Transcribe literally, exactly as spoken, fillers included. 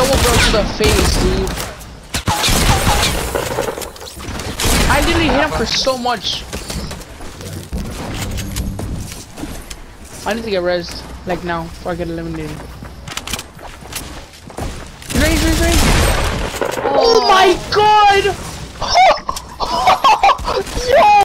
elbow bro to the face, dude. I literally hit him for so much. I need to get rezzed, like now, before I get eliminated. Raise, raise, raise! Oh, oh my god! Yo!